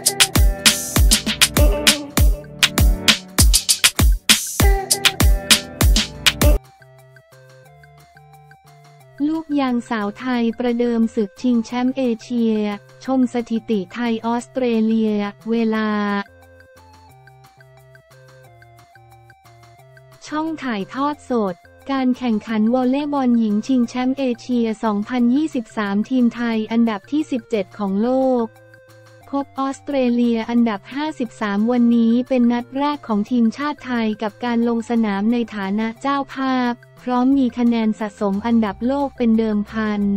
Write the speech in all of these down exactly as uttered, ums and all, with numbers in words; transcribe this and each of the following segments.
ลูกยางสาวไทยประเดิมศึกชิงแชมป์เอเชียชมสถิติไทยออสเตรเลียเวลาช่องถ่ายทอดสดการแข่งขันวอลเลย์บอลหญิงชิงแชมป์เอเชีย สองพันยี่สิบสาม ทีมไทยอันดับที่ สิบเจ็ด ของโลกพบออสเตรเลียอันดับ ห้าสิบสาม วันนี้เป็นนัดแรกของทีมชาติไทยกับการลงสนามในฐานะเจ้าภาพพร้อมมีคะแนนสะสมอันดับโลกเป็นเดิมพัน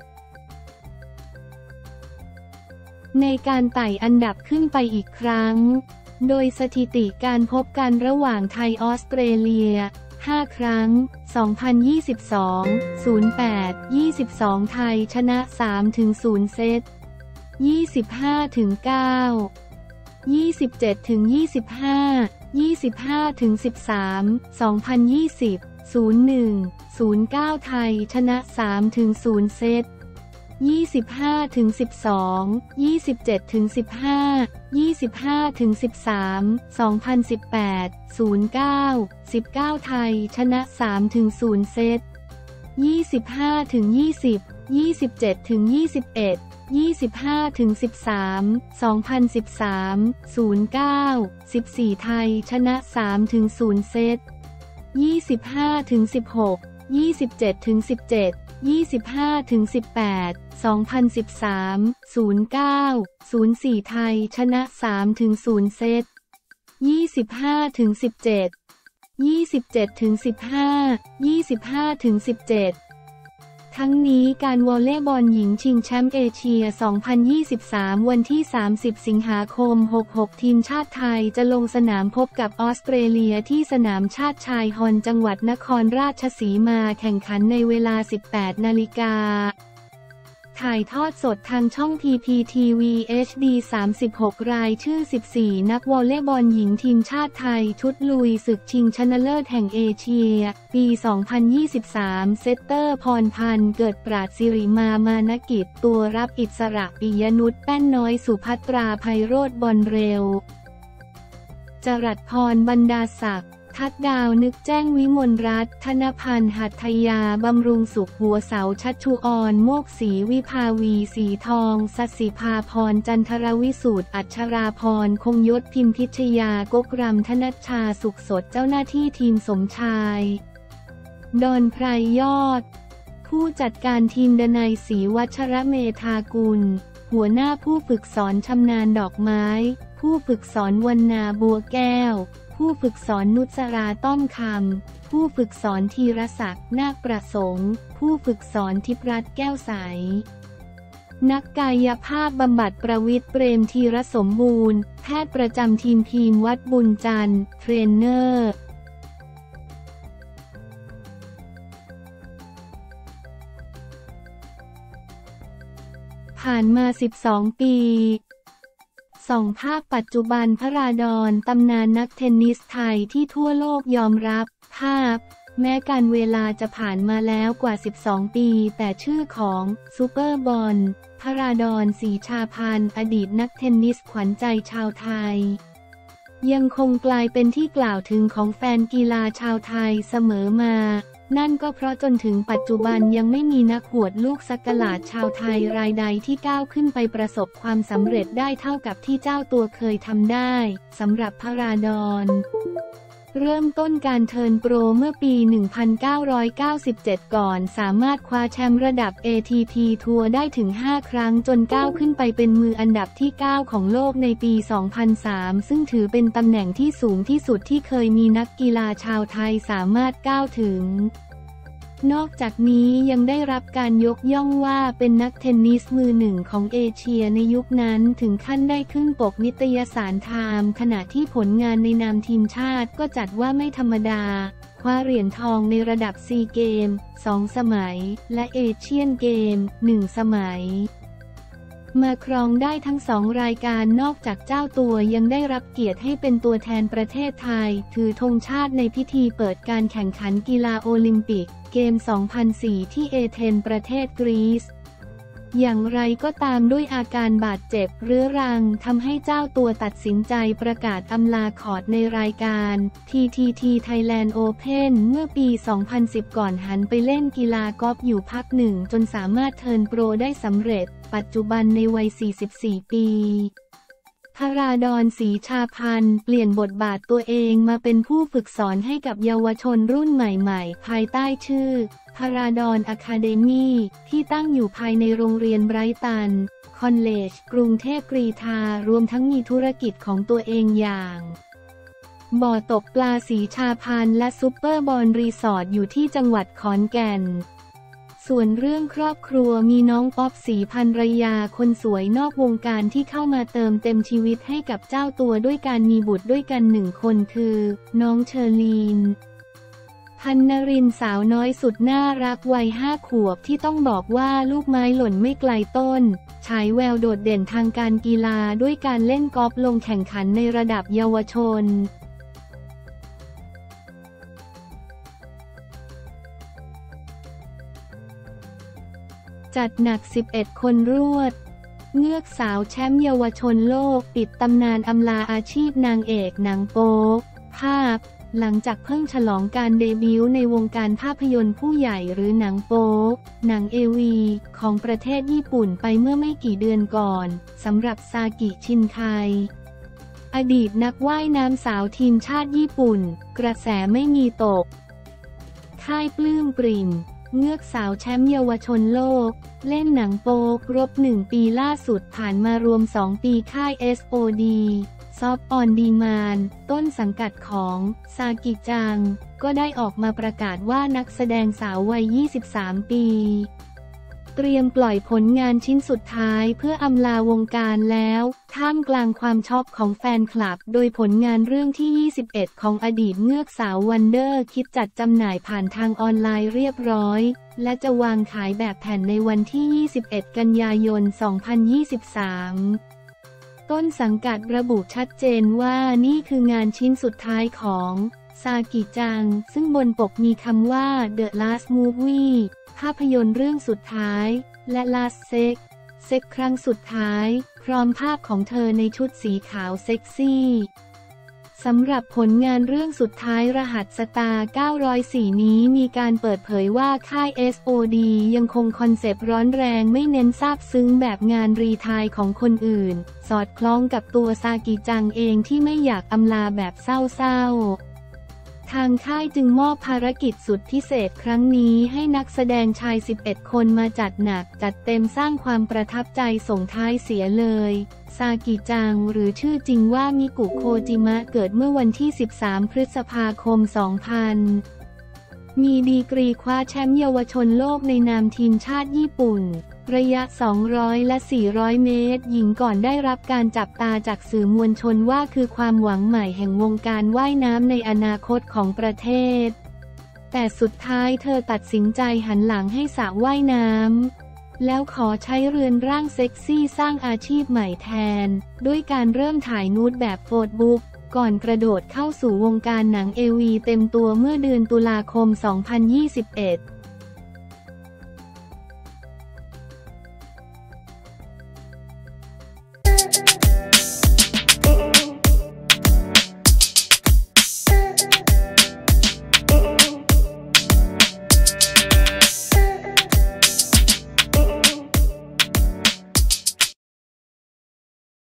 ในการไต่อันดับขึ้นไปอีกครั้งโดยสถิติการพบกันระหว่างไทยออสเตรเลียห้าครั้งสองพันยี่สิบสอง ศูนย์แปด ยี่สิบสองไทยชนะ สามถึงศูนย์ เซต ยี่สิบห้าถึงเก้า ยี่สิบเจ็ดถึงยี่สิบห้า ยี่สิบห้าถึงสิบสาม สองพันยี่สิบ ศูนย์หนึ่ง ศูนย์เก้าไทยชนะ สามถึงศูนย์ เซต ยี่สิบห้าถึงสิบสอง ยี่สิบเจ็ดถึงสิบห้า ยี่สิบห้าถึงสิบสาม สองพันสิบแปด ศูนย์เก้า สิบเก้าไทยชนะ สามถึงศูนย์ เซต ยี่สิบห้าถึงยี่สิบ ยี่สิบเจ็ดถึงยี่สิบเอ็ด ยี่สิบห้าถึงสิบสาม สองพันสิบสาม ศูนย์เก้า สิบสี่ไทยชนะ สามถึงศูนย์ เซต ยี่สิบห้าถึงสิบหก ยี่สิบเจ็ดถึงสิบเจ็ด ยี่สิบห้าถึงสิบแปด สองพันสิบสาม ศูนย์เก้า ศูนย์สี่ไทยชนะ สามถึงศูนย์ เซต ยี่สิบห้าถึงสิบเจ็ด ยี่สิบเจ็ดถึงสิบห้า ยี่สิบห้าถึงสิบเจ็ดทั้งนี้การวอลเลย์บอลหญิงชิงแชมป์เอเชีย สองพันยี่สิบสาม วันที่ สามสิบ สิงหาคม หกสิบหก ทีมชาติไทยจะลงสนามพบกับออสเตรเลียที่สนามชาติชายฮอนจังหวัดนครราชสีมาแข่งขันในเวลา สิบแปด นาฬิกาถ่ายทอดสดทางช่อง พี พี ที วี เอช ดี สามสิบหก รายชื่อ สิบสี่ นักวอลเลย์บอลหญิงทีมชาติไทยชุดลุยศึกชิงชนะเลิศแห่งเอเชีย ปี สองพันยี่สิบสาม เซตเตอร์พรพันธ์เกิดปราดสิริมามานกิจตัวรับอิสระปิยนุชแป้นน้อยสุภัตราไพโรจน์บอลเร็วจรัสพรบรรดาศักดิ์ทัดดาวนึกแจ้งวิมลรัตน์ธนพันธ์หัตถยาบำรุงสุขหัวเสาชัชชุออนโมกศรีวิภาวีสีทองสัสิภาพรจันทรวิสูตรอัชราพรคงยศพิมพิชยากกรำธนัชชาสุขสดเจ้าหน้าที่ทีมสมชายดอนไพรยอดผู้จัดการทีมดนัยศรีวัชระเมธากุลหัวหน้าผู้ฝึกสอนชำนาญดอกไม้ผู้ฝึกสอนวรรณาบัวแก้วผู้ฝึกสอนนุชราต้อมคำผู้ฝึกสอนธีรศักดิ์นาคประสงค์ผู้ฝึกสอนทิพรัตน์แก้วใสนักกายภาพบำบัดประวิตรเปรมธีรสมบูรณ์แพทย์ประจำทีมทีมวัดบุญจันทร์เทรนเนอร์ผ่านมาสิบสองปีส่องภาพปัจจุบันพระราดอนตำนานนักเทนนิสไทยที่ทั่วโลกยอมรับภาพแม้การเวลาจะผ่านมาแล้วกว่าสิบสองปีแต่ชื่อของซูเปอร์บอลพระราดอนศรีชาพันธ์อดีตนักเทนนิสขวัญใจชาวไทยยังคงกลายเป็นที่กล่าวถึงของแฟนกีฬาชาวไทยเสมอมานั่นก็เพราะจนถึงปัจจุบันยังไม่มีนักหวดลูกสักหลาดชาวไทยรายใดที่ก้าวขึ้นไปประสบความสำเร็จได้เท่ากับที่เจ้าตัวเคยทำได้สำหรับพระราดอนเริ่มต้นการเทิร์นโปรเมื่อปี หนึ่งพันเก้าร้อยเก้าสิบเจ็ด ก่อนสามารถคว้าแชมป์ระดับ เอ ที พี ทัวร์ได้ถึง ห้า ครั้งจนก้าวขึ้นไปเป็นมืออันดับที่ เก้า ของโลกในปี สองพันสาม ซึ่งถือเป็นตำแหน่งที่สูงที่สุดที่เคยมีนักกีฬาชาวไทยสามารถก้าวถึงนอกจากนี้ยังได้รับการยกย่องว่าเป็นนักเทนนิสมือหนึ่งของเอเชียในยุคนั้นถึงขั้นได้ขึ้นปกนิตยสารไทม์ขณะที่ผลงานในนามทีมชาติก็จัดว่าไม่ธรรมดาคว้าเหรียญทองในระดับซีเกมสองสมัยและเอเชียนเกมหนึ่งสมัยมาครองได้ทั้งสองรายการนอกจากเจ้าตัวยังได้รับเกียรติให้เป็นตัวแทนประเทศไทยถือธงชาติในพิธีเปิดการแข่งขันกีฬาโอลิมปิกเกม สองพันสี่ ที่เอเธนส์ประเทศกรีซอย่างไรก็ตามด้วยอาการบาดเจ็บเรื้อรังทำให้เจ้าตัวตัดสินใจประกาศอำลาคอร์ตในรายการ ที ที ที Thailand Open เมื่อปี สองพันสิบ ก่อนหันไปเล่นกีฬากอล์ฟอยู่พักหนึ่งจนสามารถเทิร์นโปรได้สำเร็จปัจจุบันในวัย สี่สิบสี่ ปีพราดอน ศรีชาพันธ์เปลี่ยนบทบาทตัวเองมาเป็นผู้ฝึกสอนให้กับเยาวชนรุ่นใหม่ๆภายใต้ชื่อพราดอนอะคาเดมี่ที่ตั้งอยู่ภายในโรงเรียนไบรตันคอลเลจกรุงเทพกรีฑารวมทั้งมีธุรกิจของตัวเองอย่างบ่อตกปลาศรีชาพันธ์และซุปเปอร์บอลรีสอร์ทอยู่ที่จังหวัดขอนแก่นส่วนเรื่องครอบครัวมีน้องป๊อปศรีภรรยาคนสวยนอกวงการที่เข้ามาเติมเต็มชีวิตให้กับเจ้าตัวด้วยการมีบุตรด้วยกันหนึ่งคนคือน้องเชอรีนพันนรินทร์สาวน้อยสุดน่ารักวัยห้าขวบที่ต้องบอกว่าลูกไม้หล่นไม่ไกลต้นฉายแววโดดเด่นทางการกีฬาด้วยการเล่นกอล์ฟลงแข่งขันในระดับเยาวชนจัดหนักสิบเอ็ดคนรวดเงือกสาวแชมป์เยาวชนโลกปิดตำนานอำลาอาชีพนางเอกหนังโป๊ภาพหลังจากเพิ่งฉลองการเดบิวต์ในวงการภาพยนตร์ผู้ใหญ่หรือหนังโป๊หนังเอวีของประเทศญี่ปุ่นไปเมื่อไม่กี่เดือนก่อนสำหรับซากิชินไคอดีตนักว่ายน้ำสาวทีมชาติญี่ปุ่นกระแสไม่มีตกค่ายปลื้มปริ่มเงือกสาวแชมป์เยาวชนโลกเล่นหนังโป๊ครบหนึ่งปีล่าสุดผ่านมารวมสองปีค่าย เอส โอ ดี Soft on Demand ต้นสังกัดของซากิจังก็ได้ออกมาประกาศว่านักแสดงสาววัย ยี่สิบสาม ปีเตรียมปล่อยผลงานชิ้นสุดท้ายเพื่ออำลาวงการแล้วท่ามกลางความช็อกของแฟนคลับโดยผลงานเรื่องที่ ยี่สิบเอ็ด ของอดีตเงือกสาววันเดอร์คิดจัดจำหน่ายผ่านทางออนไลน์เรียบร้อยและจะวางขายแบบแผ่นในวันที่ ยี่สิบเอ็ด กันยายน สองพันยี่สิบสาม ต้นสังกัดระบุชัดเจนว่านี่คืองานชิ้นสุดท้ายของซากิจังซึ่งบนปกมีคำว่า The Last Movie ภาพยนตร์เรื่องสุดท้ายและ Last Sex เซ็กครั้งสุดท้ายพร้อมภาพของเธอในชุดสีขาวเซ็กซี่สำหรับผลงานเรื่องสุดท้ายรหัสสตาร์เก้าศูนย์สี่ นี้มีการเปิดเผยว่าค่าย เอส โอ ดี ยังคงคอนเซปต์ร้อนแรงไม่เน้นซาบซึ้งแบบงานรีไทร์ของคนอื่นสอดคล้องกับตัวซากิจังเองที่ไม่อยากอำลาแบบเศร้าๆทางค่ายจึงมอบภารกิจสุดพิเศษครั้งนี้ให้นักแสดงชาย สิบเอ็ด คนมาจัดหนักจัดเต็มสร้างความประทับใจส่งท้ายเสียเลยซากิจังหรือชื่อจริงว่ามิกุโคจิมะเกิดเมื่อวันที่ สิบสาม พฤษภาคม สองพัน มีดีกรีคว้าแชมป์เยาวชนโลกในนามทีมชาติญี่ปุ่นระยะ สองร้อย และ สี่ร้อย เมตรหญิงก่อนได้รับการจับตาจากสื่อมวลชนว่าคือความหวังใหม่แห่งวงการว่ายน้ำในอนาคตของประเทศแต่สุดท้ายเธอตัดสินใจหันหลังให้สระว่ายน้ำแล้วขอใช้เรือนร่างเซ็กซี่สร้างอาชีพใหม่แทนด้วยการเริ่มถ่ายนูดแบบโฟโต้บุ๊กก่อนกระโดดเข้าสู่วงการหนังเอวีเต็มตัวเมื่อเดือนตุลาคม สองพันยี่สิบเอ็ด